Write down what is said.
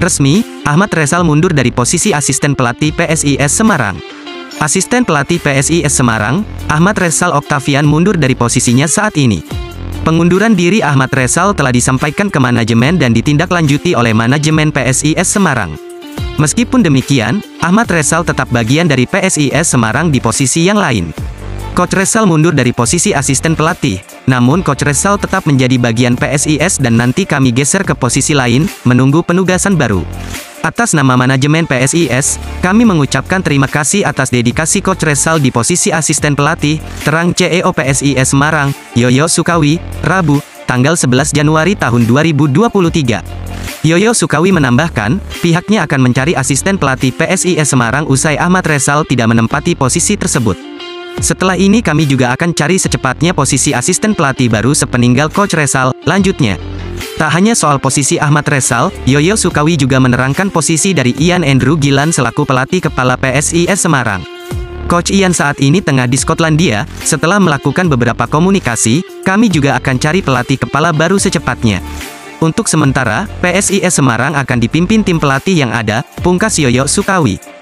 Resmi, Ahmad Ressal mundur dari posisi asisten pelatih PSIS Semarang. Asisten pelatih PSIS Semarang, Ahmad Ressal Octavian mundur dari posisinya saat ini. Pengunduran diri Ahmad Ressal telah disampaikan ke manajemen dan ditindaklanjuti oleh manajemen PSIS Semarang. Meskipun demikian, Ahmad Ressal tetap bagian dari PSIS Semarang di posisi yang lain. Coach Ressal mundur dari posisi asisten pelatih, namun Coach Ressal tetap menjadi bagian PSIS dan nanti kami geser ke posisi lain, menunggu penugasan baru. Atas nama manajemen PSIS, kami mengucapkan terima kasih atas dedikasi Coach Ressal di posisi asisten pelatih, terang CEO PSIS Semarang, Yoyo Sukawi, Rabu, tanggal 11 Januari tahun 2023. Yoyo Sukawi menambahkan, pihaknya akan mencari asisten pelatih PSIS Semarang usai Ahmad Ressal tidak menempati posisi tersebut. Setelah ini kami juga akan cari secepatnya posisi asisten pelatih baru sepeninggal Coach Ressal, lanjutnya. Tak hanya soal posisi Ahmad Ressal, Yoyo Sukawi juga menerangkan posisi dari Ian Andrew Gilan selaku pelatih kepala PSIS Semarang. Coach Ian saat ini tengah di Skotlandia, setelah melakukan beberapa komunikasi, kami juga akan cari pelatih kepala baru secepatnya. Untuk sementara, PSIS Semarang akan dipimpin tim pelatih yang ada, pungkas Yoyo Sukawi.